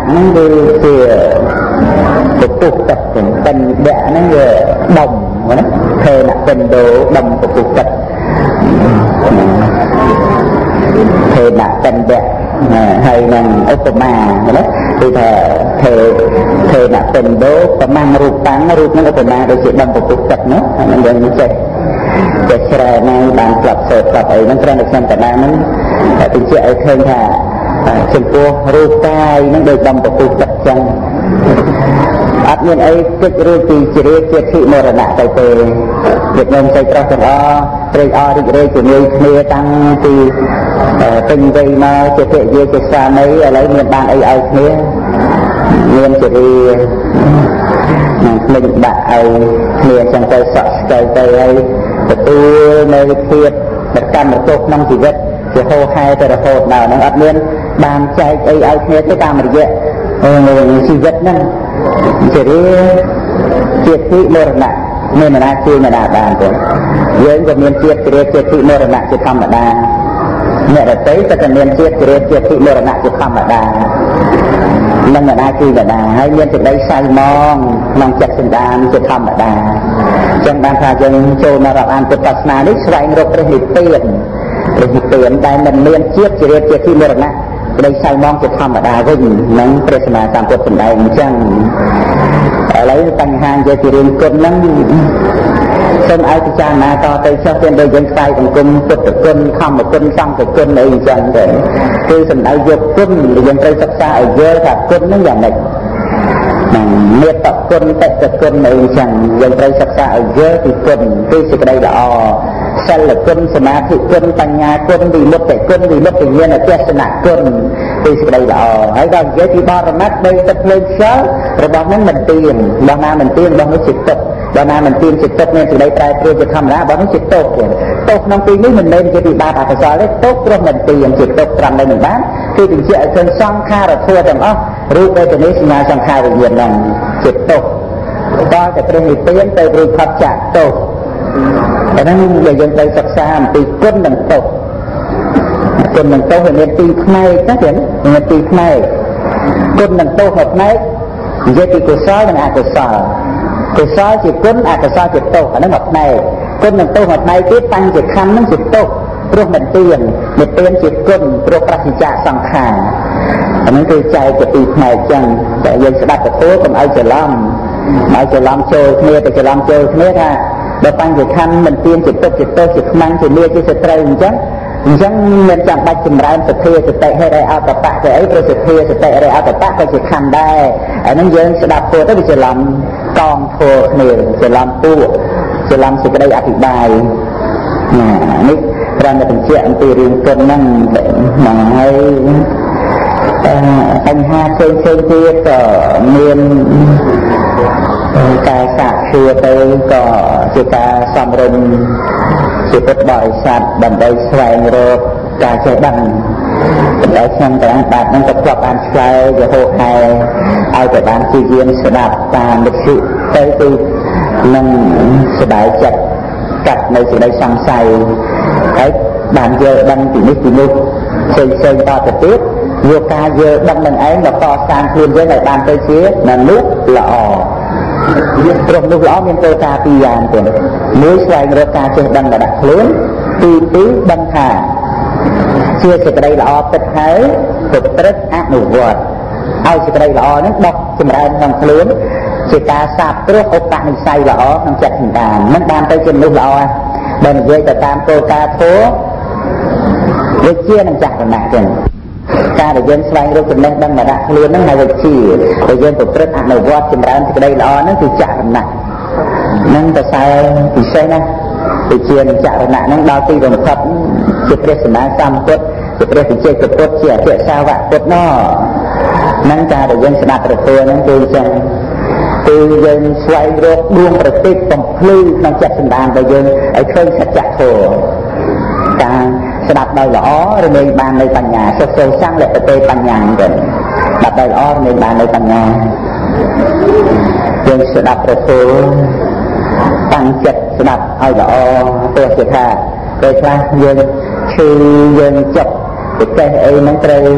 ហ្នឹងគឺជាពុទ្ធទឹកเป็นแดะហ្នឹងវាដុំណាថេណៈเป็นโดដុំពុទ្ធទឹកថេណៈเป็นแดะហើយនឹងឧបមាណាគឺថាថេណៈเป็นโดប្រមាណរូបតាំងរូបហ្នឹងឧបមាដូចជាដុំពុទ្ធទឹកណាហ្នឹងយើងចេះច្រែកហ្នឹងបានផ្លាប់សូត្រផ្លាប់អីហ្នឹងគ្រាន់តែខ្ញុំកណ្ដាលហ្នឹងតែបញ្ជាក់ឲ្យឃើញថាចំពោះរូបកាយហ្នឹងដូចដំពពុះទឹកចឹងអត់មានអីគិតរួចពីជារាជាធិមរណៈទៅទេviệt namใจប្រុសទាំងអស់ត្រេកអររីករាយជាមួយគ្នាតាំងពីពេញវ័យមកជាភរិយាជាស្វាមីឥឡូវមានបានអីឲ្យគ្នាមានជារានឹងភ្លេចដាក់ឲ្យគ្នាចឹងទៅសក់ស្កៃទៅហើយទទួលនៅភាពកម្មទុកក្នុងជីវិតជាហោហែទៅរហូតដល់ហ្នឹងអត់មានបានចែកអីឲ្យគ្នាទេតាមរយៈជីវិតហ្នឹងជារាជាធិមរណៈមានណាជួយណាបានទេយើងក៏មានជាតិជារាជាធិមរណៈជាធម្មតាអ្នកដទៃក៏មានជាតិជារាជាធិមរណៈជាធម្មតានឹងណាជួយណាហើយមានសេចក្តីសៅមងក្នុងចិត្តសន្តានជាធម្មតាចឹងបានថាយើងចូលមករាប់អានពុទ្ធសាសនានេះស្វែងរកព្រះនិព្វានតែមិនមានជាតិជារាជាធិមរណៈក្តីសៅមងជាធម្មតាវិញនឹងព្រះសម្មាសម្ពុទ្ធសម្ដែងអញ្ចឹងឥឡូវបញ្ហានិយាយពីរឿងគុណហ្នឹងសូមឲ្យពិចារណាតទៅចុះពេលដែលយើងថ្វាយបង្គំពុទ្ធគុណធម្មគុណសង្ឃគុណអីអញ្ចឹងទៅគឺសំដៅយកគុណយើងត្រូវសិក្សាឲ្យយល់ថាគុណហ្នឹងយ៉ាងម៉េចមេត្តាគុណតេតគុណអីអញ្ចឹងយើងត្រូវសិក្សាឲ្យយល់ពីគុណគឺសេចក្តីល្អសិលគុណសមាធិគុណបញ្ញាគុណវិមុតតិគុណវិមុតតិញ្ញាណទេសនៈគុណគឺសេចក្តីល្អហើយដល់និយាយពីបរមត្តដោយទឹកភ្លើងខ្យល់របស់ហ្នឹងមិនទៀងរបស់ណាមិនទៀងរបស់នោះជាទឹកដល់ណាមិនទៀងជាទឹកមានសេចក្តីប្រែប្រួលជាធម្មតារបស់នោះជាទុក្ខទុក្ខក្នុងទីនេះមិនមែនជាពីបាបអកុសលទេទុក្ខព្រោះមិនទៀងជាទុក្ខត្រង់នៅនឹងបានគឺបញ្ជាក់ឲ្យឃើញសង្ខារធម៌ទាំងអស់រូបវេទនាសញ្ញាសង្ខារវិញ្ញាណហ្នឹងជាទុក្ខដល់តែព្រះនិព្វានទៅរួចផុតចាកទុក្ខហ្នឹងដែលយើងត្រូវសិក្សាអំពីគុណនិងទុក្ខគុណនិងទុក្ខវាមានពីរផ្នែកណាចឹងមានពីរផ្នែកគុណនិងទុក្ខមួយផ្នែកនិយាយពីកុសលនិងអកុសលកុសលជាគុណអកុសលជាទុក្ខអាហ្នឹងមួយផ្នែកគុណនិងទុក្ខមួយផ្នែកទៀតតាំងជាខណ្ឌហ្នឹងជាទុក្ខព្រោះមិនទៀងនិព្វានជាគុណព្រោះប្រតិចាកសង្ខារអាហ្នឹងគឺចែកជាពីរផ្នែកចឹងតែយើងស្ដាប់ទៅកុំឲ្យច្រឡំចូលគ្នាទៅច្រឡំចូលគ្នាថាដល់បញ្ញខណ្ឌមិនទៀងជាទុក្ខជាទោសជាខ្មាំងជាមាជាសត្រូវអញ្ចឹងមានចាំបាច់ចម្រើនសទ្ធាសតិហេរិអតបៈទៅអីព្រោះសទ្ធាសតិហេរិអតបៈក៏ជាខណ្ឌដែរអាហ្នឹងយើងស្ដាប់ទៅវាច្រឡំកងធัวគ្នាច្រឡំពួកច្រឡំសេចក្តីអធិប្បាយនេះគ្រាន់តែបញ្ជាក់អំពីរឿងគុណហ្នឹងមកហើយបញ្ហាផ្សេងទៀតក៏មានការសាកសួរទៅក៏ជាការសំរុំជាពុទ្ធបរិស័ទដើម្បីស្វែងរកការចេះដឹងតែខ្ញុំទាំងបាទនឹងក៏ធ្លាប់បានឆ្លើយរហូតហើយឲ្យតែបានជាយាមស្ដាប់តាមវិទ្យុទៅគឺនឹងស្ដាយចិត្តកាត់នៅសេចក្តីសង្ស័យហើយបានយល់ដឹងពីនេះពីនោះផ្សេងតទៅទៀតយកការយល់ដឹងនឹងឯងមកកសាងខ្លួនយើងឲ្យបានទៅជាមនុស្សល្អព្រោះមនុស្សល្អមានគោលការណ៍ពីរយ៉ាងទេមួយស្វែងរកការចេះដឹងរបស់ខ្លួនទីពីរដឹងថាជាសេចក្តីល្អពិតហើយប្រព្រឹត្តអនុវត្តឲ្យសេចក្តីល្អហ្នឹងដកចម្រើនក្នុងខ្លួនជាការសាបព្រោះឧបនិស្ស័យល្អក្នុងចិត្តសន្តានមិនបានទៅជាមនុស្សល្អបើនិយាយទៅតាមគោលការណ៍ធម៌វិជ្ជានិងចក្រណៈចឹងការដែលយើងស្វែងរកចំណេះដឹងមកដាក់ខ្លួនហ្នឹងហើយវិជ្ជាដែលយើងប្រព្រឹត្តអនុវត្តចម្រើនសេចក្តីល្អហ្នឹងគឺចក្រណៈហ្នឹងប្រសើរពិសេសណាស់វិជ្ជានិងចក្រណៈហ្នឹងដល់ទីបំផុតជាព្រះសម្មាសម្ពុទ្ធជាព្រះវិជ្ជាពុទ្ធជាអរិយសាវកពុទ្ធណហ្នឹងការដែលយើងស្ដាប់ប្រពោហ្នឹងគឺចឹងគឺយើងស្វែងរកដួងប្រតិបបំភ្លឺក្នុងចិត្តសន្តានរបស់យើងឲ្យឃើញសច្ចធម៌ការស្ដាប់ដោយល្អរមែងបាននៅបញ្ញាសុខចូលសង្ឃលពតេបញ្ញាទៅស្ដាប់ដោយល្អរមែងបាននៅបញ្ញាយើងស្ដាប់ប្រពោតាំងចិត្តស្ដាប់ឲ្យល្អទោះជាថាពេលខ្លះយើងឈឺយើងចិត្តពិសេសអីហ្នឹងត្រូវ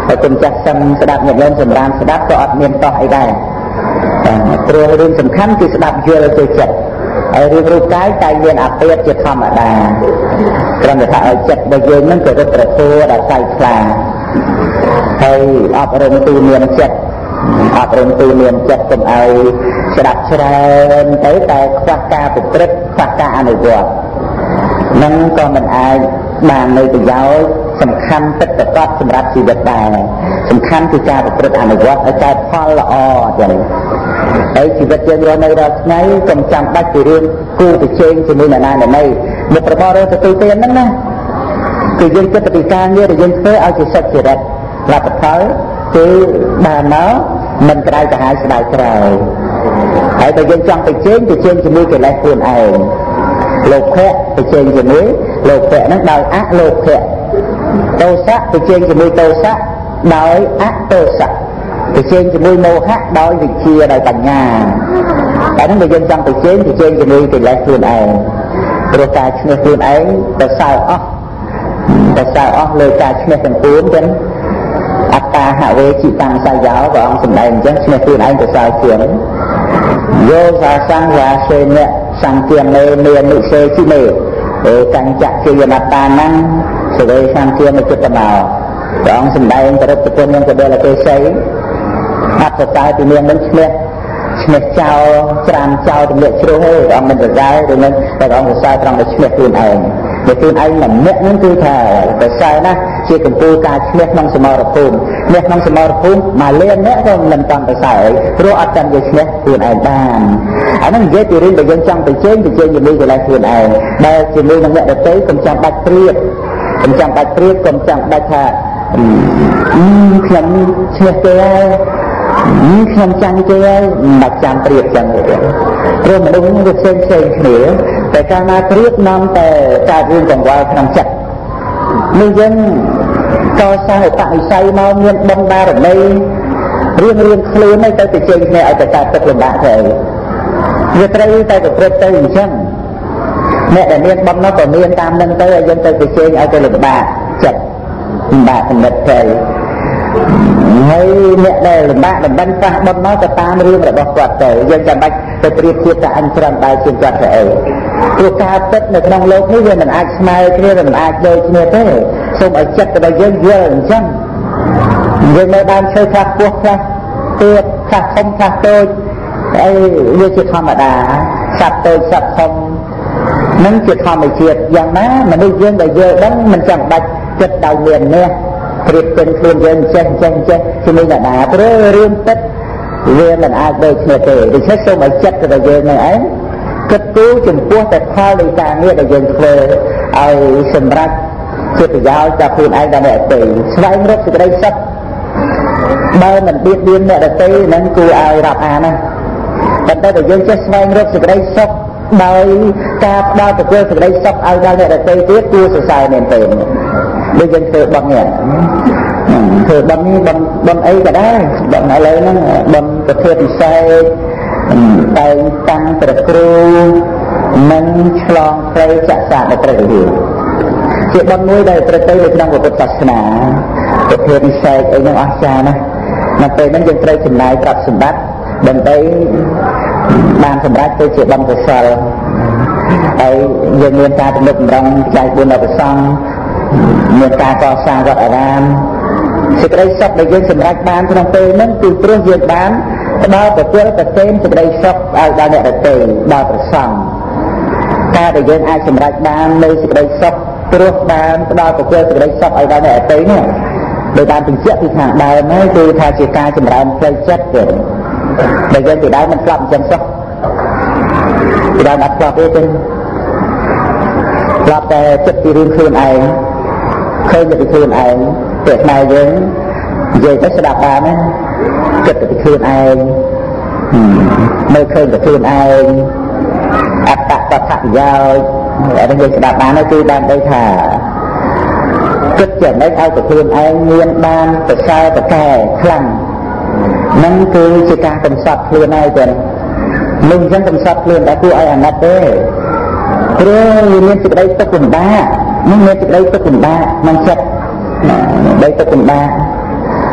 ហើយគុណចាស់សឹងស្ដាប់ញាតិញោមសម្រាប់ស្ដាប់ក៏អត់មានតោះអីដែរព្រោះរឿងសំខាន់គឺស្ដាប់យល់ទៅចិត្តហើយរឿងរូបកាយតែមានអាពាធជាធម្មតាគ្រាន់តែថាឲ្យចិត្តរបស់យើងនឹងក៏រឹតត្រធួដល់កាយខ្លាហើយអប់រំទូមានចិត្តអប់រំទូមានចិត្តកុំឲ្យស្ដាប់ច្រើនទៅតែខ្វះការប្រព្រឹត្តខ្វះការអនុវត្តនឹងក៏មិនអាចបាននៅប្រយោជន៍សំខាន់ពិតប្រាកដសម្រាប់ជីវិតដែរសំខាន់គឺការប្រព្រឹត្តអនុវត្តឲ្យកើតផលល្អចឹងហើយជីវិតយើងរស់នៅរាល់ថ្ងៃកុំចាំបាច់ពីរឿងគូប្រជែងជាមួយអ្នកណាអ្នកណីមុខរបរទៅទូទានហ្នឹងណាគឺយើងគិតពីការងារដែលយើងធ្វើឲ្យជាសុចរិតលទ្ធផលគឺបានមកមិនក្តៅក្រហាយស្ដាយក្រោយហើយបើយើងចង់ប្រជែងជាមួយកិលេសខ្លួនឯងលោភៈប្រជែងជាមួយលោភៈហ្នឹងដោយអលោភៈទោសៈប្រជែងជាមួយទោសៈដោយអទោសៈប្រជែងជាមួយមោហៈដោយវិជ្ជាដោយបញ្ញាតែហ្នឹងបើយើងចង់ប្រជែងជាមួយកិលេសខ្លួនឯងព្រោះការឈ្នះខ្លួនឯងទៅសើអស់លើការឈ្នះទាំងពួងចឹងអត្តាហវេជីតាំងសាយោព្រះអង្គសម្ដែងអញ្ចឹងឈ្នះខ្លួនឯងទៅសើជាងយោសាសង្វាសេនៈសង្គាមេមាននិសេជីមេកញ្ចៈជាយនតាnăngសេវេសង្គាមចិត្តតោព្រះអង្គសម្ដែងបរិទ្ធគុណនឹងកដលកេសីអត្តតើពីមាននឹងឈ្នះចោលច្រានចោលទម្លាក់ជ្រុះទេព្រះអង្គមិនប្រសើរឬនឹងតែព្រះអង្គប្រសើរត្រង់តែឈ្នះខ្លួនឯងតែខ្លួនឯងម្នាក់ហ្នឹងគឺថាប្រសើរណាស់ជាកម្ពុជាការឈ្នះក្នុងសមរភូមិឈ្នះក្នុងសមរភូមិមកលៀនអ្នកក៏មិនតាន់ប្រសើរព្រោះអត់តាន់យកឈ្នះខ្លួនឯងបានអាហ្នឹងនិយាយពីរឿងដែលយើងចង់ប្រជែងជាមួយកន្លែងខ្លួនឯងដែលជាមួយនឹងអ្នកដទៃកុំចាំបាច់ព្រៀបកុំចាំបាច់ថាខ្ញុំឈ្នះគេហើយខ្ញុំចាំគេហើយមិនចាំព្រៀបចឹងទេព្រោះមនុស្សវាផ្សេងគ្នាតែកាលណាព្រៀបនាំតែកើតរឿងកង្វល់ក្នុងចិត្តនេះយើងកសាងឧបនិស្ស័យមកមានបុណ្យបារមីរៀងខ្លួនឲ្យទៅប្រជែងគ្នាឲ្យតែកើតទឹកលំបាកទៅវាត្រូវតែប្រព្រឹត្តទៅអញ្ចឹងអ្នកដែលមានបុណ្យនោះក៏មានតាមនឹងទៅឲ្យយើងទៅប្រជែងឲ្យទៅលំបាកចិត្តលំបាកគំនិតទៅហើយអ្នកដែលលំបាកបណ្ដឹងប៉ះបុណ្យមកក៏តាមរឿងរបស់គាត់ទៅយើងចាំបាច់ទៅប្រៀបធៀបតែអញច្រើនដែរជាងគាត់ទៅអីព្រោះការពិតនៅក្នុងโลกនេះវាមិនអាចស្មើគ្នាមិនអាចដូចគ្នាទេសូមឲ្យចិត្តរបស់យើងយល់អញ្ចឹងយើងនៅដើមឈើខ្លះពោះខ្លះទៀបខ្លះធំខ្លះតូចហើយវាជាធម្មតាសត្វតូចសត្វធំនឹងជាធម្មជាតិយ៉ាងណាមនុស្សយើងដែលយល់ដឹងមិនចាំបាច់ចិត្តដោយមាននេះព្រៀបពេញខ្លួនយើងចេះជាមួយអ្នកណាព្រោះរឿងពិតវាមិនអាចដូចគ្នាទេដូច្នេះសូមឲ្យចិត្តរបស់យើងនឹងឯងគិតគូរចំពោះតែផលនៃការងារដែលយើងធ្វើឲ្យសម្រេចជាប្រយោជន៍ដល់ខ្លួនឯងដល់អ្នកដទៃស្វែងរកសេចក្តីសុខបើមិនបៀតបៀនអ្នកដទៃនឹងគួរឲ្យរាប់អានណាប៉ុន្តែបើយើងចេះស្វែងរកសេចក្តីសុខដោយការផ្ដល់ទៅសេចក្តីសុខឲ្យដល់អ្នកដទៃទៀតគួរសរសើរមែនទេដូចយើងធ្វើបុណ្យនេះធ្វើបុណ្យនេះបុណ្យអីក៏ដែរបុណ្យឥឡូវហ្នឹងបុណ្យប្រធានពិសេសតែតាំងព្រះគ្រូនិងឆ្លងព្រៃចាក់សាដល់ព្រះវិហារជាបុណ្យមួយដែលប្រតិនៅក្នុងពុទ្ធសាសនាប្រធានពិសេសអីហ្នឹងអស្ចារ្យណាស់នៅពេលហ្នឹងយើងត្រូវចំណាយទ្រព្យសម្បត្តិដើម្បីបានសម្រេចទៅជាបុណ្យកុសលហើយយើងមានការទំនុកបំរុងចែកបុណ្យប្រសង់មានការកសាងវត្តអារាមសេចក្តីសុខដែលយើងសម្រេចបានក្នុងពេលហ្នឹងគឺព្រោះយើងបានផ្ដល់ប្រទាលប្រទានសេចក្តីសុខឲ្យដល់អ្នកដទៃដល់ព្រះសង្ឃការដែលយើងអាចសម្រេចបាននៅសេចក្តីសុខព្រោះបានផ្ដល់ប្រទាលសេចក្តីសុខឲ្យដល់អ្នកដទៃនេះដោយបានបញ្ជាក់ពីខាងដើមហើយគឺថាជាការចម្រើនផ្លូវចិត្តទេដែលយើងពីដើមមិនស្លាប់អញ្ចឹងសោះពីដើមអត់ស្លាប់ទេស្លាប់តែចិត្តពីរឿងខ្លួនឯងឃើញពីខ្លួនឯងតែផ្នែកយើងនិយាយទៅស្ដាប់បានណាចិត្តពីខ្លួនឯងមើលឃើញពីខ្លួនឯងអត្តបទប្រយោជន៍អានេះយើងស្ដាប់បានគឺបានដូចថាគិតចំណេញឲ្យតែខ្លួនឯងមានបានប្រសើរប្រកែខ្លាំងនឹងគឺជាការកំសត់ខ្លួនឯងចឹងមិនចឹងកំសត់ខ្លួនតែគួរឲ្យអាណិតទេព្រោះវាមានសេចក្តីទុក្ខលំបាកនឹងមានសេចក្តីទុក្ខលំបាកក្នុងចិត្តដីទុក្ខលំបាក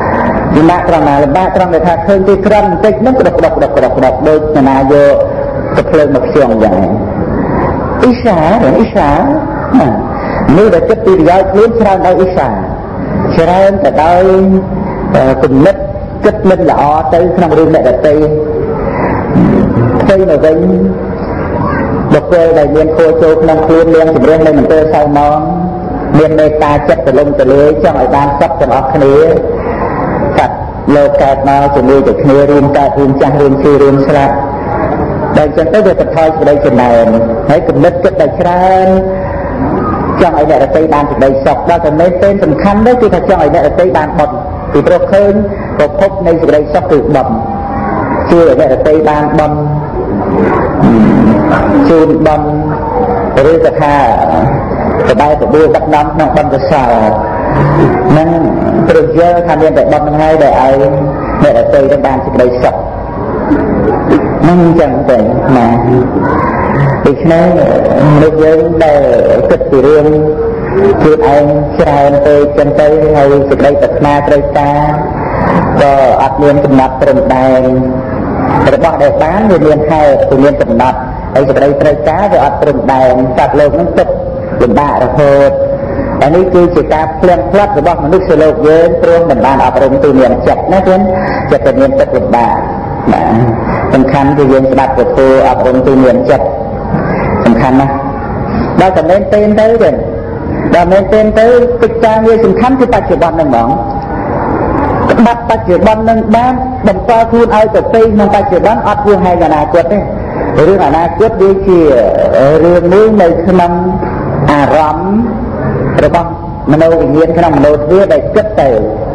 លំបាកត្រង់ណាលំបាកត្រង់ដែលថាឃើញទីក្រំបន្តិចហ្នឹងក្តុកដូចណាយកទៅភ្លើងមកខ្យងយ៉ាងអ៊ីសានេះដែលចិត្តពីប្រយោជន៍ខ្លួនច្រើនដោយអ៊ីសាច្រើនទៅដោយគំនិតគិតមិនល្អទៅក្នុងរឿងអ្នកដទៃផ្សេងទៅវិញបុគ្គលដែលមានខួរចូលក្នុងខ្លួនលៀងជំរះនៅមន្ទិលសៅម៉ងមានមេត្តាចិត្តទលំទលាយចង់ឲ្យបានសុខទាំងអស់គ្នាកាត់លោកកើតមកជាមួយតែគ្នារួមកើតរួមចាស់រួមជឿរួមស្លាប់ដែលចឹងទៅវាបន្ថយសេចក្តីចំណែនហើយគំនិតគិតតែច្រើនចង់ឲ្យអ្នកដទៃបានសេចក្តីសុខដល់តែមែនទេសំខាន់នោះគឺថាចង់ឲ្យអ្នកដទៃបានបុណ្យពីព្រោះឃើញប្រភពនៃសេចក្តីសុខគឺបុណ្យជួយឲ្យអ្នកដទៃបានបុណ្យជូនបុណ្យឬក៏ថាសបាយក្បួលដឹកនាំក្នុងបុណ្យកុសលនឹងព្រោះយើងថាមានតែបុណ្យហ្នឹងហើយដែលឲ្យអ្នកដទៃទៅបានសេចក្តីសុខនឹងចឹងទៅណាដូច្នេះមនុស្សយើងដែលគិតពីរឿងខ្លួនឯងច្រើនពេកចឹងទៅហើយសេចក្តីប្រាថ្នាត្រូវការក៏អត់មានកំណត់ត្រឹមដែររបស់ដែលបានវាមានហេតុវាមានកំណត់ហើយសេចក្តីត្រូវការវាអត់ត្រឹមដែរសត្វលោកនឹងទឹកលំបាករហូតអានេះគឺជាការផ្លៀងផ្លាត់របស់មនុស្សលោកយើងព្រមមិនបានអប់រំទូមានចិត្តណាចឹងចិត្តតែមានទឹកលំបាកបាទសំខាន់គឺយើងស្ដាប់ពធអប់រំទូមានចិត្តសំខាន់ណាស់ដល់តែមែនទេទៅចឹងដល់មែនទេទៅកិច្ចការងារសំខាន់គឺបច្ចុប្បន្នហ្នឹងហ្មងក្បាត់បច្ចុប្បន្ននឹងបានបន្តខ្លួនឲ្យទៅពេកក្នុងបច្ចុប្បន្នអត់គួរឲ្យអនាគតទេរឿងអនាគតវាជារឿងមួយនៅក្នុងអារម្មណ៍របស់មនោវិញ្ញាណក្នុងមនោទ្វារដែលគិតទៅ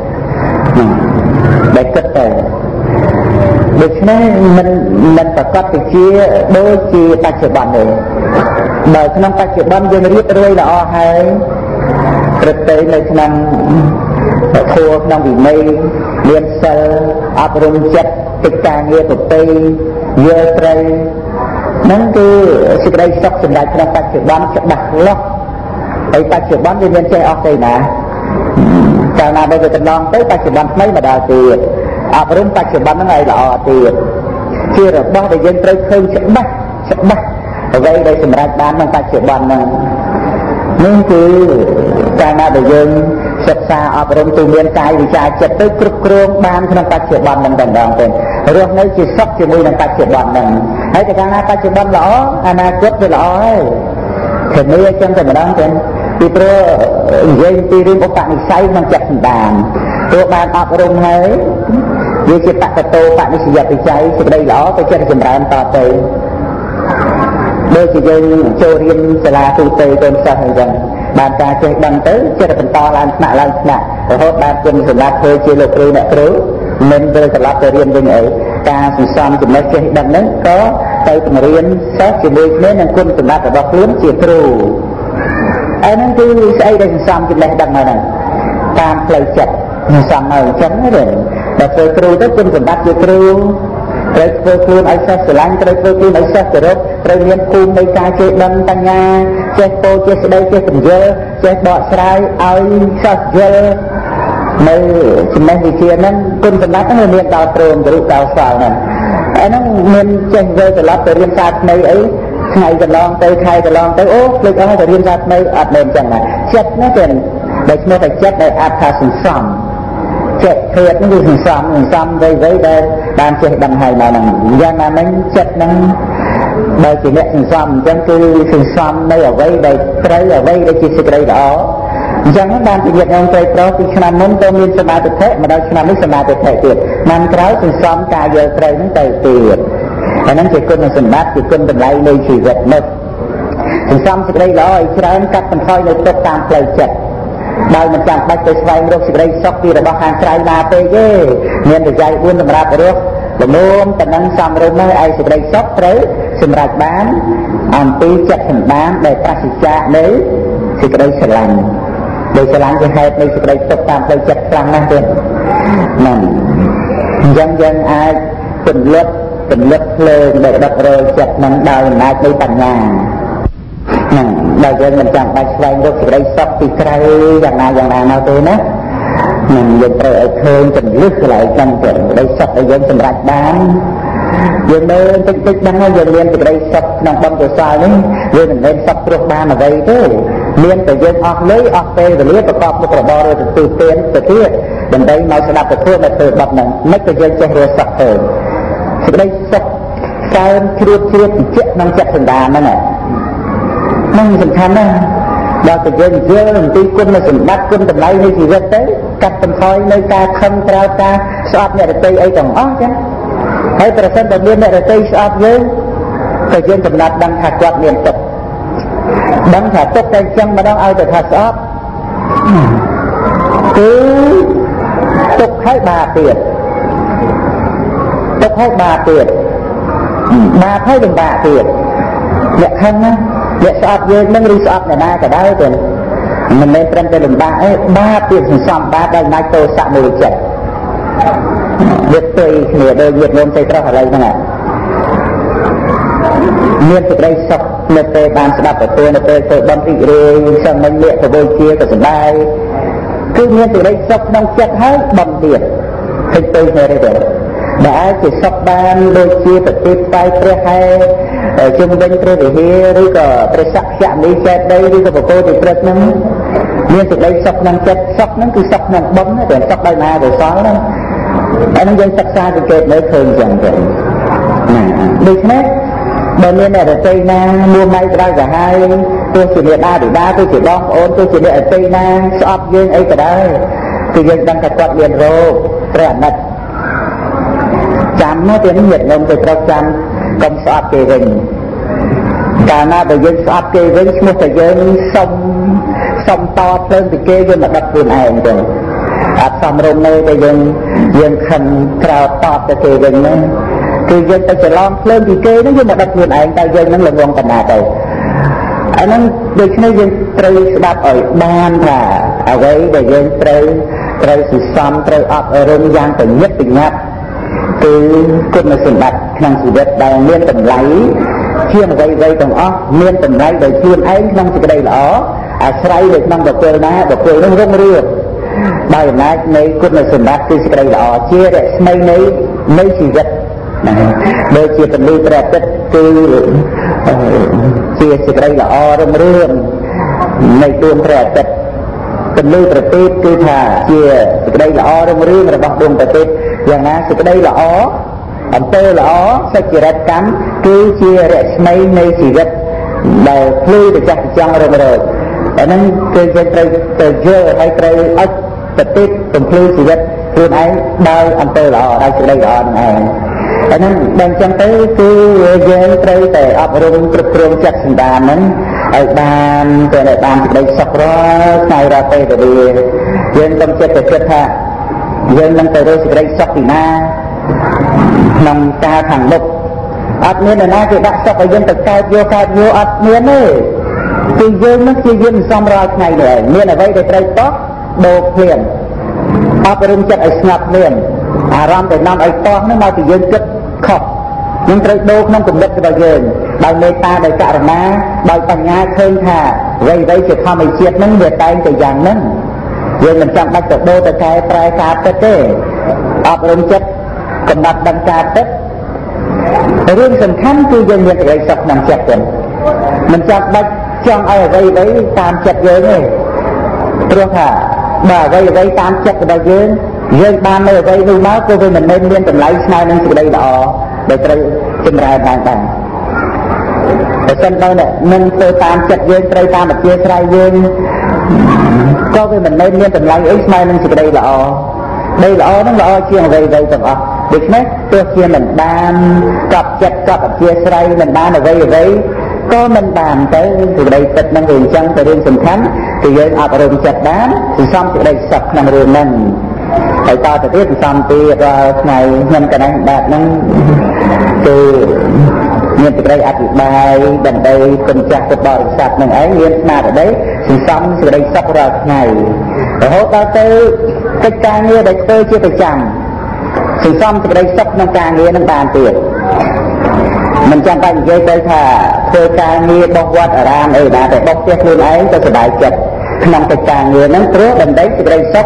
ដូច្នេះមិនប្រកបទៅជាដូចជាបច្ចុប្បន្នទេបើក្នុងបច្ចុប្បន្នយើងរៀបរយល្អហើយប្រតិនៅក្នុងធម៌ក្នុងវិន័យមានសិលអប់រំចិត្តកិច្ចការងារប្រពៃយល់ត្រូវហ្នឹងគឺសេចក្តីសុខសម្រាប់ក្នុងបច្ចុប្បន្នច្បាស់លាស់ហើយបច្ចុប្បន្នវាមានចេះអស់ទេណាកាលណាដែលវាកន្លងទៅបច្ចុប្បន្នថ្មីមកដល់ទៀតអប់រំបច្ចុប្បន្នហ្នឹងឲ្យល្អទៀតជារបស់ដែលយើងត្រូវឃើញច្បាស់អ្វីដែលសម្រេចបានក្នុងបច្ចុប្បន្នហ្នឹងនេះគឺកាលណាដែលយើងសិក្សាអប់រំទូមានកាយវិចារចិត្តទៅគ្រប់គ្រងបានក្នុងបច្ចុប្បន្នហ្នឹងតែម្ដងទៅរស់នៅជាសុខជាមួយនឹងបច្ចុប្បន្នហ្នឹងហើយតែកាលណាបច្ចុប្បន្នល្អអនាគតវាល្អហើយធានាចឹងតែម្ដងទៅពីព្រោះនិយាយពីរឿងឧបនិស្ស័យក្នុងចិត្តសន្តានទោះបានអប់រំហើយវាជាបកតោបនិស្សយបច្ច័យសេចក្តីល្អទៅចិត្តចម្រើនតទៅដូចជាយើងចូលរៀនសាលាទូទៅកូនសិស្សអញ្ចឹងបានការចេះដឹងទៅចិត្តបន្តឡើងថ្នាក់រហូតបានគុណសម្រាប់ធ្វើជាលោកគ្រូអ្នកគ្រូមិនទៅត្រឡប់ទៅរៀនវិញអីការសន្សំចំណេះចេះដឹងហ្នឹងក៏ទៅបង្រៀនសិស្សជាមួយគ្នានឹងគុណសម្រាប់របស់ខ្លួនជាគ្រូហ្នឹងគឺស្អីដែលសន្សំចំណេះដឹងហ្នឹងតាមផ្លូវចិត្តសន្សំនៅអញ្ចឹងទេតែធ្វើគ្រូទៅគុណសម្បត្តិជាគ្រូត្រូវធ្វើខ្លួនឲ្យសិស្សស្រឡាញ់ត្រូវធ្វើខ្លួនឲ្យសិស្សគោរពត្រូវមានភូមិនៃការចេះដឹងបញ្ញាចេះពោលចេះស្ដីចេះពន្យល់ចេះបកស្រាយឲ្យសិស្សយល់នៅចំណេះវិជ្ជាហ្នឹងគុណសម្បត្តិហ្នឹងមានដល់ព្រមទៅដល់សល់ហ្នឹងហ្នឹងមានចេះវិលត្រឡប់ទៅរៀនការថ្មីអីថ្ងៃកន្លងទៅខែកន្លងទៅអូភ្លេចអស់ទៅរៀនការថ្មីអត់មែនចឹងណាចិត្តណាចឹងដែលឈ្មោះតែចិត្តដែលអាចថាសន្សំចិត្តធៀបនេះគឺសន្សំវ័យដែលបានចេះដឹងហើយមកហ្នឹងយ៉ាងណាមិញចិត្តហ្នឹងបើជាអ្នកសន្សំអញ្ចឹងគឺសន្សំនៅអ្វីដែលត្រូវអ្វីដែលជាសេចក្តីល្អអញ្ចឹងបានជាញាតិញោមត្រូវប្រោសពីឆ្នាំមុនទៅមានសមាធិមកដល់ឆ្នាំនេះសមាធិទៀតឆ្នាំក្រោយសន្សំការយល់ត្រូវហ្នឹងទៅទៀតអាហ្នឹងជាគុណសម្បត្តិជាគុណតម្លៃនៃជីវិតនេះសន្សំសេចក្តីល្អឲ្យច្រើនកាត់បន្ថយនៅទុក្ខតាមផ្លូវចិត្តដោយមិនចាំបាច់ទៅស្វែងរកសេចក្តីសុខពីរបស់ខាងក្រៅណាពេកទេមានវិច័យ4សម្រាប់រស់លំមតែនឹងសំរុំនោះឲ្យសេចក្តីសុខត្រូវសម្រេចបានអំពីចិត្តសន្តានដែលប្រសិទ្ធៈនៃសេចក្តីស្រឡាញ់ដោយស្រឡាញ់ជាហេតុនៃសេចក្តីទុក្ខតាមផ្លូវចិត្តខ្លាំងណាស់ទៀតហ្នឹងអញ្ចឹងយើងអាចពន្លត់ភ្លើងដែលដុតរលចិត្តនឹងដោយអំណាចនៃបញ្ញាហ្នឹងដែលយើងមិនចាំបាច់ស្វែងរកសេចក្តីសុខពីក្រៅយ៉ាងណាមកទេណានឹងយើងត្រូវឲ្យឃើញចំលឹះកន្លែងចឹងទៅដោយសុខឲ្យយើងសម្រេចបានយើងមើលតិចតិចហ្នឹងយើងមានសេចក្តីសុខក្នុងបុណ្យកុសលនេះយើងមិនមែនសុខព្រោះបានអ្វីទេមានតែយើងអស់លុយអស់ពេលវេលាប្រកបមុខរបរទៅទូទានទៅទៀតដើម្បីមកស្ដាប់ទៅធ្វើនៅពេលបត់ហ្នឹងមិនក៏យើងចេះរស់សុខទៅសេចក្តីសុខកើនជ្រួតជ្រាបជិះក្នុងចិត្តសន្តានហ្នឹងហ្នឹងសំខាន់ណាស់ដល់តែយើងយល់អំពីគុណសម្បត្តិគុណតម្លៃនៃជីវិតទៅកាត់បន្ថយនៅការខឹងក្រោធការស្អប់អ្នកដទៃអីទាំងអស់ចឹងហើយប្រសិនបើមានអ្នកដទៃស្អប់យើងក៏យើងកំណត់ដឹងថាគាត់មានទុក្ខដឹងថាទុក្ខតែចឹងម្ដងឲ្យតែថាស្អប់គឺទុក្ខហើយបាបទៀតទុក្ខហើយបាបទៀតបាបហើយលំបាកទៀតអ្នកខឹងណាអ្នកស្អប់យើងនឹងឬស្អប់អ្នកណាក៏ដោយទៅមិនមែនត្រឹមតែលំបាកទេបាបទៀតសន្សំបាបដោយណាច់ទោសៈមួយចិត្តវាផ្ទុយគ្នាដោយញាតិញោមទៅត្រោះឥឡូវហ្នឹងមានសេចក្តីសុខនៅពេលបានស្ដាប់ពធនៅពេលធ្វើបុណ្យរីករាយសឹងមិនលាក់ទៅវិជាក៏សប្បាយគឺមានសេចក្តីសុខក្នុងចិត្តហើយបុណ្យទៀតឃើញទៅគ្នាទេដែលអាចជាសុខបានដូចជាប្រតិបត្តិព្រះហែជុំវិញព្រះវិហារឬក៏ព្រះសក្យនីចេតីឬក៏បកគោទីព្រឹកហ្នឹងមានសេចក្តីសុខក្នុងចិត្តសុខហ្នឹងគឺសុខក្នុងបុណ្យតែសុខដោយណាកុសលហ្នឹងអានេះយើងសិក្សាសង្កេតមើលឃើញចឹងទៅណាដូច្នេះបើមានអ្នករតីណាមួម៉ៃក្តៅក្រហាយទោះជាអ្នកដាបិតាទោះជាបងប្អូនទោះជាអ្នករតីណាស្អប់យើងអីក៏ដោយគឺយើងដឹងថាគាត់មានរោគព្រះអាណិតចាំមកទៀតញាតិញោមទៅត្រូវចាំកុំស្អប់គេវិញកាលណាបើយើងស្អប់គេវិញឈ្មោះតែយើងសុំតភ្លើងពីគេយើងមកដឹកខ្លួនឯងទៅអត់សំរុំនៅតែយើងខិនក្រោតតបទៅគេវិញហ្នឹងគឺយើងទៅច្រឡំភ្លើងពីគេហ្នឹងយើងមកដឹកខ្លួនឯងតែយើងហ្នឹងល្ងងកណាទៅអាហ្នឹងដូច្នេះយើងត្រូវស្ដាប់ឲ្យបានថាអ្វីដែលយើងត្រូវសន្សំត្រូវអប់រំយ៉ាងប្រញាប់ប្រញាប់គឺគុណសម្បត្តិក្នុងជីវិតដែលមានតម្លៃជាអ្វីៗទាំងអស់មានតម្លៃដោយខ្លួនឯងក្នុងសេចក្តីល្អអាស្រ័យនៅក្នុងបុគ្គលណាបុគ្គលនោះរុងរឿងដោយអំណាចនៃគុណសម្បត្តិគឺសេចក្តីល្អជារស្មីនៃជីវិតដូចជាពន្លឺព្រះអាទិត្យគឺជាសេចក្តីល្អរុងរឿងនៃដួងព្រះអាទិត្យពន្លឺប្រទីបគឺថាជាសេចក្តីល្អរុងរឿងរបស់ដួងប្រទីបយ៉ាងណាសេចក្តីល្អអំពើល្អសុចរិតកម្មគឺជារស្មីនៃជីវិតដែលភ្លឺទៅចាស់ចង់រឹងរោចអាហ្នឹងគឺយើងត្រូវទៅយល់ហើយត្រូវអត់ប្រតិបបំភ្លឺជីវិតខ្លួនឯងដោយអំពើល្អដោយសេចក្តីល្អហ្នឹងឯងអាហ្នឹងដល់ចឹងទៅគឺយើងត្រូវតែអប់រំគ្រប់គ្រងចិត្តសន្តានហ្នឹងឲ្យបានទៅឲ្យបានសេចក្តីសុខរាល់ថ្ងៃរាល់ពេលវេលាយើងកុំចិត្តទៅគិតថាយើងនឹងទៅរកសេចក្តីសុខពីណាក្នុងការខាងមុខអត់មានអ្នកណាគេដាក់សុខឲ្យយើងទៅកើតយកអត់មានទេគឺយើងនឹងជាយើងសំរាល់ថ្ងៃនេះមានអ្វីដែលត្រូវតោះដូរភ្លាមអប់រំចិត្តឲ្យស្ងប់ភ្លាមអារម្មណ៍ដែលនាំឲ្យតោះនោះមកពីយើងគិតខុសយើងត្រូវដូរក្នុងគំនិតរបស់យើងដោយមេត្តាដោយករណាដោយបញ្ញាឃើញថាអ្វីជាធម្មជាតិហ្នឹងវាតែងតែយ៉ាងហ្នឹងយើងមិនចាំបាច់ទៅដូរទៅកែប្រែការពិតទេអប់រំចិត្តកំណត់ដឹងការពិតរឿងសំខាន់គឺយើងមានសេចក្តីសុខក្នុងចិត្តទេមិនចាំបាច់ចង់ឲ្យអ្វីតាមចិត្តយើងទេព្រោះថាបើអ្វីតាមចិត្តរបស់យើងបាននៅអ្វីនោះមកគឺវាមិនមែនមានតម្លៃស្មើនឹងសេចក្តីល្អដែលត្រូវចម្រើនបានដែរបើមិនដល់នឹងទៅតាមចិត្តយើងត្រូវតាមអធិស្ឋានយើងក៏វាមិនមែនមានតម្លៃអីស្មើនឹងសេចក្តីល្អដីល្អហ្នឹងល្អជាងអ្វីទាំងអស់ដូច្នេះទោះជាមិនបានកប់ចិត្តកប់អធិស្ឋានមិនបានអ្វីក៏មិនបានទៅសេចក្តីពិតហ្នឹងវាអញ្ចឹងទៅរឿងសំខាន់គឺយើងអប់រំចិត្តបានសន្សំសេចក្តីសុខក្នុងរឿងហ្នឹងហើយតទៅទៀតសន្សំពីរាល់ថ្ងៃខ្ញុំកណ្ដឹងបែបហ្នឹងគឺមានសេចក្តីអធិប្បាយដើម្បីគុណចាស់ពុទ្ធបរិស័ទនឹងឯងមានស្មារតីសន្សំសេចក្តីសុខរាល់ថ្ងៃរហូតដល់ទៅកិច្ចការងារដែលធ្វើជាប្រចាំសន្សំសេចក្តីសុខក្នុងការងារនឹងបានទៀតមិនចាំបាច់និយាយទៅថាធ្វើការងារបោះវត្តអារាមអីណាតែបោះផ្ទះខ្លួនឯងទៅសប្បាយចិត្តក្នុងកិច្ចការងារហ្នឹងព្រោះដើម្បីសេចក្តីសុខ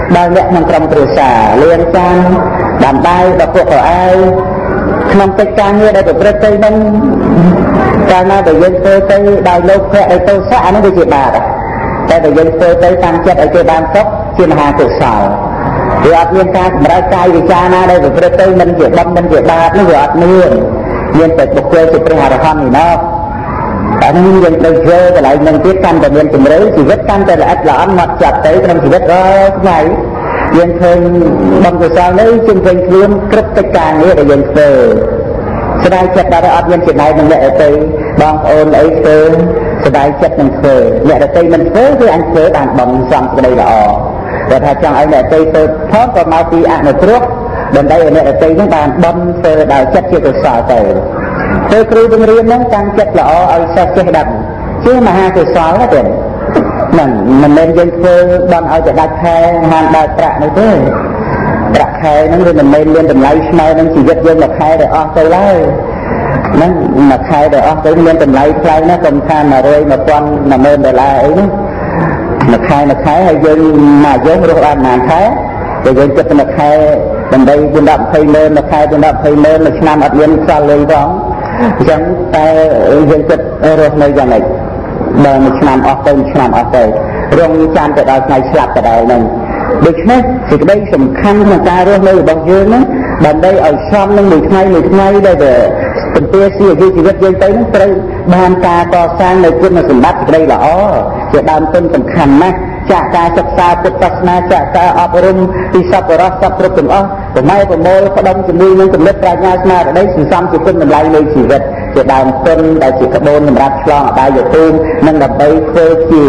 ដល់អ្នកក្នុងក្រុមគ្រួសារលៀងចានដាំបាយដល់ពួកកៅអៅក្នុងកិច្ចការងារដែលប្រព្រឹត្តទៅនឹងកាលណាដែលយើងធ្វើទៅដោយលោកភៈដោយទោសៈអានោះវាជាបាបតែដែលយើងធ្វើទៅតាមចិត្តឲ្យគេបានសុខជាមហាកុសលវាអត់មានការកម្រើកកាយវិចារណាដែលប្រព្រឹត្តទៅមិនជាបុណ្យមិនជាបាបនោះវាអត់មានតែបុគ្គលជាព្រះអរហន្តនេះណាតែនេះយើងត្រូវយល់កន្លែងនឹងទៀតកាន់តែមានជំរឿជីវិតកាន់តែល្អិតល្អន់មកចាប់ទៅក្នុងជីវិតរាល់ថ្ងៃយើងឃើញបុណ្យកុសលនេះជុំវិញខ្លួនគ្រប់កិច្ចការងារដែលយើងធ្វើស្ដាយចិត្តដល់អត់មានចំណែកនឹងអ្នកដទៃបងប្អូនអីធ្វើស្ដាយចិត្តនឹងធ្វើអ្នកដទៃមិនធ្វើគឺអញធ្វើបានបំសំក្តីល្អតែថាចង់ឲ្យអ្នកដទៃធ្វើផងក៏មកពីអនុគ្រោះដើម្បីឲ្យអ្នកដទៃនឹងបានបំធ្វើដោយចិត្តជាកុសលទៅធ្វើគ្រូបង្រៀននឹងតាំងចិត្តល្អឲ្យសិស្សចេះដឹងជាមហាកុសលណាទេមិនមែនយើងធ្វើបានឲ្យតែដាច់ខែហានដើរប្រាក់នោះទេប្រាក់ខែហ្នឹងវាមិនមែនមានតម្លៃស្មើនឹងជីវិតយើងមួយខែដែលអស់ទៅឡើយហ្នឹងមួយខែដែលអស់ទៅមានតម្លៃថ្លៃណាស់កុំថា100 1000 $10000អីនោះមួយខែហើយយើងមកយើងរស់បានប៉ុន្មានខែតែយើងគិតតែមួយខែដើម្បី4-20 ម៉ឺនមួយខែ4-20 ម៉ឺនមួយឆ្នាំអត់មានខ្សល់លុយផងអញ្ចឹងតែយើងគិតរស់នៅយ៉ាងម៉េចបើមួយឆ្នាំអស់ទៅមួយឆ្នាំអស់ទៅរងចាំទៅដល់ថ្ងៃស្លាប់ទៅដល់ហ្នឹងដូច្នេះសេចក្តីសំខាន់ក្នុងការរស់នៅរបស់យើងហ្នឹងដើម្បីឲ្យសមនឹងមួយថ្ងៃដែលទំពាសីអាយុជីវិតយើងទៅហ្នឹងត្រូវបានការកសាងនៅគុណសម្បត្តិសេចក្តីល្អជាដើមទុនសំខាន់ណាស់ចាក់ការសិក្សាពុទ្ធសាសនាចាក់ការអប់រំពីសប្បុរសសពគ្រប់ទាំងអស់ប្រម៉ែប្រមូលផ្ដុំជាមួយនឹងគំនិតប្រាជ្ញាស្មារតីសន្សំជាគុណតម្លៃនៃជីវិតជាដើមទុនដែលជាក្បូនសម្រាប់ឆ្លងអបាយភូមិនិងដើម្បីធ្វើ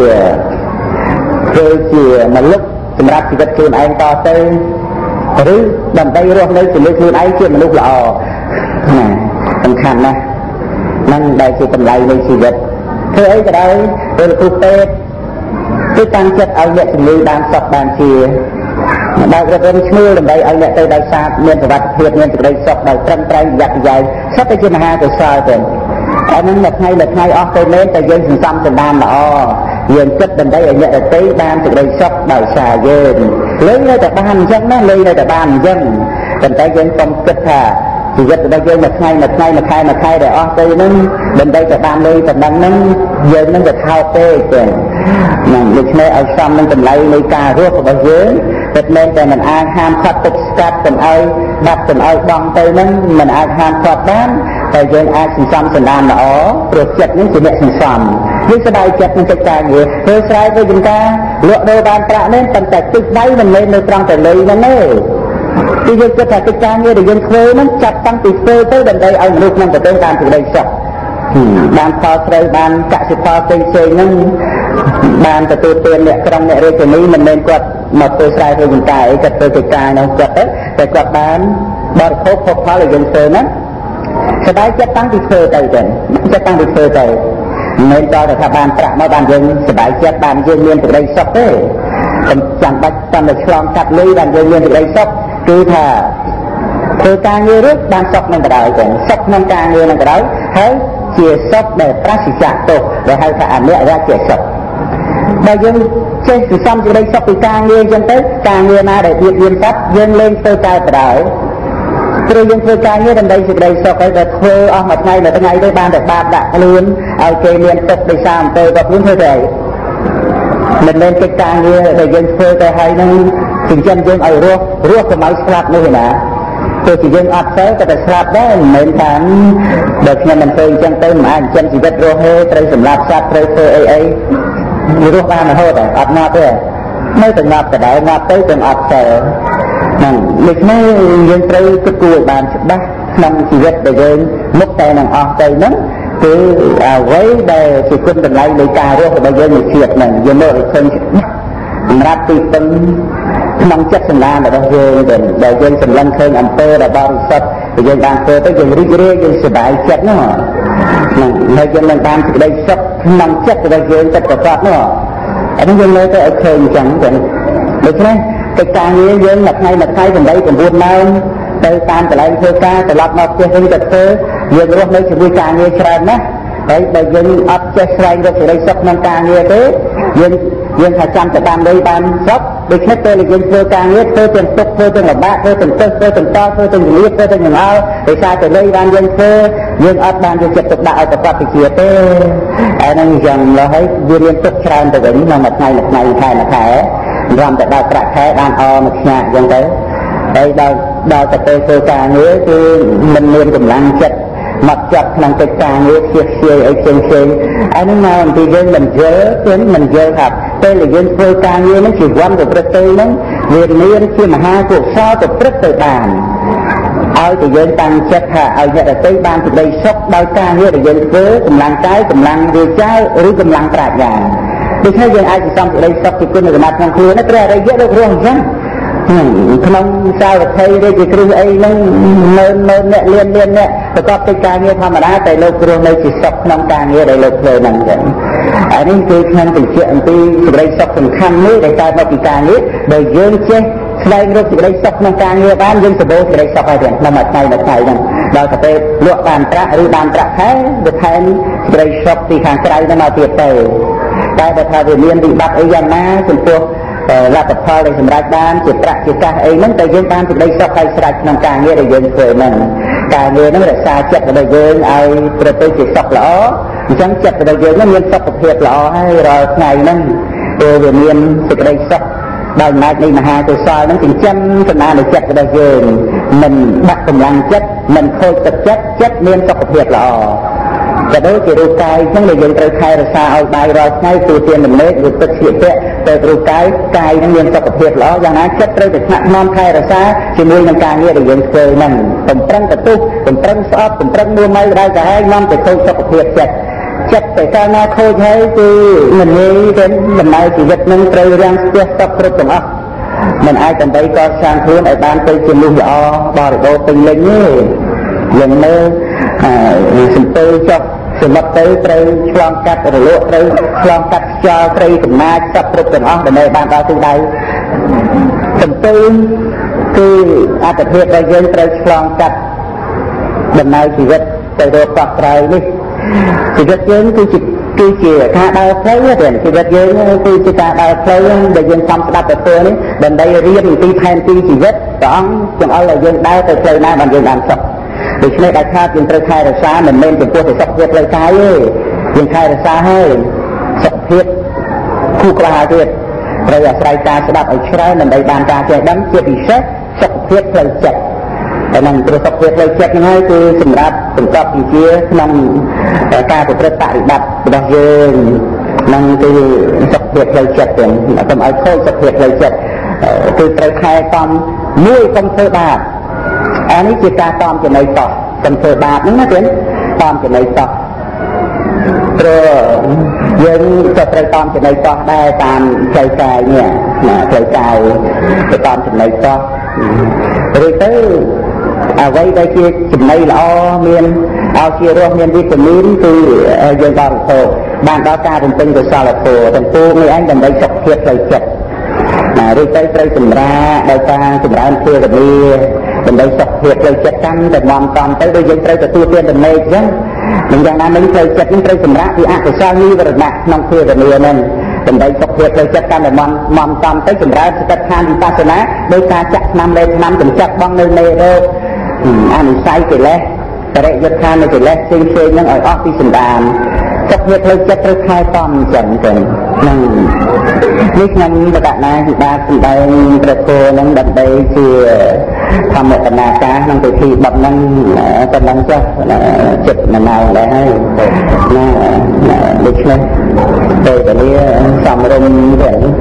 ជាមលុបសម្រាប់ជីវិតខ្លួនឯងតទៅឬដើម្បីរស់នៅជាមួយខ្លួនឯងជាមនុស្សល្អណាសំខាន់ណាស់នឹងដែលជាតម្លៃនៃជីវិតធ្វើអីក៏ដោយពេលគ្រូពេទ្យគឺតាំងចិត្តឲ្យអ្នកជំងឺបានសុខបានជាបើរកឈ្មោះដើម្បីឲ្យអ្នកទៅដោយសារមានសុវត្ថិភាពមានសេចក្តីសុខដោយត្រឹមត្រូវប្រយ័ត្នប្រយែងសុទ្ធតែជាមហាកុសលទៅអានឹងមួយថ្ងៃអស់ទៅមែនតែយើងសន្សំសម្ដានល្អយើងគិតដើម្បីឲ្យអ្នកដទៃបានសេចក្តីសុខដោយសារយើងលេងនៅតែបានអញ្ចឹងណាលេងនៅតែបានអញ្ចឹងប៉ុន្តែយើងកុំគិតថាជីវិតរបស់យើងមួយថ្ងៃដែលអស់ទៅហ្នឹងដើម្បីតែបានលុយប៉ុណ្ណឹងហ្នឹងយើងនឹងទៅថោកពេកទេហ្នឹងដូច្នេះឲ្យសមនឹងតម្លៃនៃការរស់របស់យើងពិតមែនតែមិនអាចហាមឃាត់ទឹកស្កាត់កុំឲ្យបាត់កុំឲ្យបង់ទៅហ្នឹងមិនអាចហាមឃាត់បានតែយើងអាចសន្សំសន្តានល្អព្រោះចិត្តនេះជាអ្នកសន្សំយើងស្ដាយចិត្តនឹងកិច្ចការងារធ្វើស្រែធ្វើចំការលក់ដូរបានប្រាក់នេះប៉ុន្តែទឹកដៃមិនមែននៅត្រង់តែលុយហ្នឹងទេគឺយើងគិតថាកិច្ចការងារដែលយើងធ្វើហ្នឹងចាប់តាំងពីធ្វើទៅដើម្បីឲ្យមនុស្សក្នុងប្រទេសបានសេចក្តីសុខបានផលស្រូវបានកសិផលផ្សេងហ្នឹងបានទទួលទានអ្នកក្រុងអ្នករាជធានីមិនមែនគាត់មកធ្វើស្រែធ្វើចំការអីគាត់ធ្វើកិច្ចការហ្នឹងគាត់ទៅតែគាត់បានបរិភោគភោគផលដែលយើងធ្វើហ្នឹងស្ដាយចិត្តតាំងពីធ្វើទៅចិត្តតាំងពីធ្វើទៅមិនមែនតើថាបានប្រាក់មកបានយើងស្ដាយចិត្តបានយើងមានសេចក្តីសុខទេចាំបាច់តាមតែឆ្លងកាត់លុយបានយើងមានសេចក្តីសុខគឺថាធ្វើការងាររួចបានសុខនឹងក៏ដោយចឹងសុខក្នុងការងារនឹងក៏ដោយហើយជាសុខដែលប្រាសចាកទោសដែលហៅថាអនិច្ចជាសុខបើយើងចេះសន្សំសេចក្តីសុខពីការងារចឹងទៅការងារណាដែលទៀតមានសត្វយើងលែងធ្វើការក៏ដោយព្រោះយើងធ្វើការងារដើម្បីសេចក្តីសុខហើយតែធ្វើអស់មួយថ្ងៃទៅបានតែបាបដាក់ខ្លួនឲ្យគេមានទុកដោយសារអំពើរបស់ខ្លួនធ្វើទៅមិនមែនកិច្ចការងារដែលយើងធ្វើទៅហើយនឹងចិញ្ចឹមយើងឲ្យរស់កុំឲ្យស្លាប់នោះទេណាទោះជាយើងអត់ទៅក៏តែស្លាប់ដែរមិនមែនថាបើខ្ញុំមិនធ្វើអញ្ចឹងទៅមិនអាចចិញ្ចឹមជីវិតរស់ទេត្រូវសម្លាប់សត្វត្រូវធ្វើអីរស់បានរហូតអត់ងាប់ទេនៅតែងាប់ដដែលងាប់ទៅទាំងអត់ទៅហ្នឹងដូច្នេះយើងត្រូវគិតគូរឲ្យបានច្បាស់ក្នុងជីវិតដែលយើងមុខតែនឹងអស់ទៅហ្នឹងគឺអ្វីដែលជាគុណតម្លៃនៃការរស់របស់យើងនៅជាតិហ្នឹងយើងមើលឲ្យឃើញសម្រាប់ទីពឹងក្នុងចិត្តសម្លានរបស់យើងដែលយើងសម្លឹងឃើញអំពើដែលបរិសុទ្ធដែលយើងបានធ្វើទៅយើងរីករាយយើងសប្បាយចិត្តនោះហ្នឹងហើយយើងនឹងបានសេចក្តីសុខក្នុងចិត្តរបស់យើងចិត្តប្រកបនោះអានេះយើងលើកទៅឲ្យឃើញអញ្ចឹងទៅដូច្នេះកិច្ចការងារយើងមួយថ្ងៃ8-9 ម៉ោងទៅតាមកន្លែងធ្វើការត្រឡប់មកផ្ទះវិញទៅធ្វើយើងរស់នៅជាមួយការងារច្រើនណាស់ហើយបើយើងអត់ចេះស្វែងរកសេចក្តីសុខក្នុងការងារទេយើងយើងថាចាំទៅតាមដីបានសពដូចនេះពេលយើងធ្វើការងារធ្វើទាំងទុកធ្វើទាំងលំបាកធ្វើទាំងទឹកធ្វើទាំងតធ្វើទាំងជំនាញធ្វើទាំងយ៉ាងអល់ដោយសារតែដីបានយើងធ្វើយើងអត់បានយកចិត្តទុកដាក់ឲ្យប្រកបវិជ្ជាទេអាហ្នឹងយ៉ាងឡើយវារៀនទុកច្រើនទៅវិញក្នុងមួយថ្ងៃមួយថ្ងៃខែមួយខែរំតែដល់ប្រាក់ខែបានអមួយខ្ញាក់អញ្ចឹងទៅហើយដល់ទៅពេលធ្វើការងារគឺមិនមានកម្លាំងចិត្តមកចាប់ក្នុងកិច្ចការងារជាខ្ជាយអីផ្សេងអានេះមកអំពីយើងមិនយល់គឺមិនយល់ថាពេលដែលយើងធ្វើការងារហ្នឹងជីវ័នប្រព្រឹត្តទៅហ្នឹងវាមានជាមហាកុសលប្រព្រឹត្តទៅបានឲ្យតែយើងតាំងចិត្តថាឲ្យអ្នកដទៃបានសេចក្តីសុខដោយការងារដែលយើងធ្វើកម្លាំងកាយកម្លាំងវាចាឬកម្លាំងប្រាជ្ញាដូច្នេះយើងអាចសន្សំសេចក្តីសុខពីគុណសម្បត្តិក្នុងខ្លួននេះព្រះអរិយលោករស់អញ្ចឹងក្នុងសាវត្ថីឬជាគ្រឹះអីហ្នឹងមើលអ្នកលៀនអ្នកប្រកបកិច្ចការងារធម្មតាតែលោករស់នៅជាសុខក្នុងការងារដែលលោកធ្វើហ្នឹងចឹងអានេះគឺខ្ញុំបញ្ជាក់អំពីសេចក្តីសុខសំខាន់មួយដែលកើតមកពីការងារដែលយើងចេះស្វែងរកសេចក្តីសុខក្នុងការងារបានយើងសម្បូរសេចក្តីសុខហើយទាំងក្នុងមួយថ្ងៃហ្នឹងដល់ទៅពេលលក់បានប្រាក់ឬបានប្រាក់ខែវាថែមសេចក្តីសុខពីខាងក្រៅហ្នឹងមកទៀតទៅតែបើថាវាមានវិបត្តិអីយ៉ាងណាចំពោះលទ្ធផលដែលសម្រេចបានជាប្រាក់ជាកាសអីហ្នឹងតែយើងបានសេចក្តីសុខហើយស្រេចក្នុងការងារដែលយើងធ្វើហ្នឹងការងារហ្នឹងរក្សាចិត្តរបស់យើងឲ្យប្រព្រឹត្តជាសុខល្អអញ្ចឹងចិត្តរបស់យើងហ្នឹងមានសុខភាពល្អហើយរាល់ថ្ងៃហ្នឹងព្រោះវាមានសេចក្តីសុខដោយអំណាចនៃមហាកុសលហ្នឹងចិញ្ចឹមចំណាននៃចិត្តរបស់យើងមិនបាក់កម្លាំងចិត្តមិនខូចទឹកចិត្តមានសុខភាពល្អក៏ដូចជារូបកាយហ្នឹងដែលយើងត្រូវថែរក្សាឲ្យបាយរាល់ថ្ងៃទូទានដំណេកឬទឹកស្លៀកពាក់ទៅរូបកាយហ្នឹងមានសុខភាពល្អយ៉ាងណាចិត្តត្រូវតែថ្នាក់នាំថែរក្សាជាមួយនឹងការងារដែលយើងធ្វើហ្នឹងកំប្រឹងកតុសកំប្រឹងស្អប់កំប្រឹងមួម៉ៅដែរក៏ហើយនាំទៅខូចសុខភាពចិត្តតែកាលណាខូចហើយគឺមិនងាយទេដំណើរជីវិតនឹងត្រូវរាំងស្ទះស្ទប់គ្រប់ទាំងអស់មិនអាចដើម្បីកសាងខ្លួនឲ្យបានទៅជាមនុស្សល្អបរិបូរណ៍ពេញលេញទេយើងមើលសំពើចុះសមុទ្រទៅត្រូវឆ្លងកាត់រលកត្រូវឆ្លងកាត់ខ្យល់ត្រីកំណាចសត្វគ្រប់ទាំងអស់ដើម្បីបានដល់ទិសដៅសំពើគឺអត្តភាពដែលយើងត្រូវឆ្លងកាត់ដំណើរជីវិតទៅរកកោះត្រៃនេះជីវិតយើងគឺជាការដើរផ្លូវទេជីវិតយើងគឺជាការដើរផ្លូវដែលយើងខំស្ដាប់ទៅធ្វើនេះដើម្បីរៀនអំពីផែនទីជីវិតព្រះអង្គចង់ឲ្យយើងដើរទៅផ្លូវណាបានយើងបានសុខដូច្នេះដែលថាយើងត្រូវថែរក្សាមិនមែនចំពោះតែសុខភាពផ្លូវកាយទេយើងថែរក្សាហើយសុខភាពគូក្បាលទៀតត្រូវអាស្រ័យការស្ដាប់ឲ្យច្រើនដើម្បីបានការចេះដឹងជាពិសេសសុខភាពផ្លូវចិត្តតែនឹងព្រោះសុខភាពផ្លូវចិត្តហ្នឹងហើយគឺសម្រាប់បង្កប់វិជាក្នុងការប្រព្រឹត្តបរិបត្តិរបស់យើងនឹងគឺសុខភាពផ្លូវចិត្តទាំងអត់ឲ្យខូចសុខភាពផ្លូវចិត្តគឺត្រូវខែតំមួយកុំធ្វើបាបអានេះជាការតំចំណៃតោះកុំធ្វើបាបហ្នឹងណាទៀតតំចំណៃតោះព្រោះយើងក៏ត្រូវតំចំណៃតោះដែរតាមផ្លូវកាយនេះណាផ្លូវកាយទៅតំចំណៃតោះឬទៅអ្វីដែលជាចំណីល្អមានឲ្យជារសមានវីតាមីនគឺយើងបរិភោគបានដល់ការរំពឹងកុសលធម៌ទាំងពួងនេះឯងដើម្បីសុខភាពផ្លូវចិត្តឬទៅត្រូវសម្រាកដោយការចម្រើនភាវនាដើម្បីសុខភាពផ្លូវចិត្តកាន់តែមមតំទៅដូចយើងត្រូវទទួលទានដំណេកអញ្ចឹងមិនយ៉ាងណាមិញផ្លូវចិត្តនឹងត្រូវសម្រាកពីអកុសលនិវរណៈក្នុងភាវនាហ្នឹងដើម្បីសុខភាពផ្លូវចិត្តកាន់តែមមតំទៅចម្រើនសតិដ្ឋានវិបស្សនាដោយការចាក់ថ្នាំលេបថ្នាំកម្ចាត់បងនៅនៃរោគអនុស័យកិលេសបរិយុទ្ធាននៃកិលេសផ្សេងៗហ្នឹងឲ្យអស់ពីសន្តានសុខភាពផ្លូវចិត្តត្រូវខែតំអញ្ចឹងហ្នឹងនេះខ្ញុំបដណាពីបាទសម្ដែងព្រះធម៌ហ្នឹងដើម្បីជាធម្មកណាការក្នុងពិធីបត់ហ្នឹងប៉ុណ្ណឹងចុះចិត្តម៉ោងដែរហើយណាដូច្នេះពេលវេលាសំរុំទៅ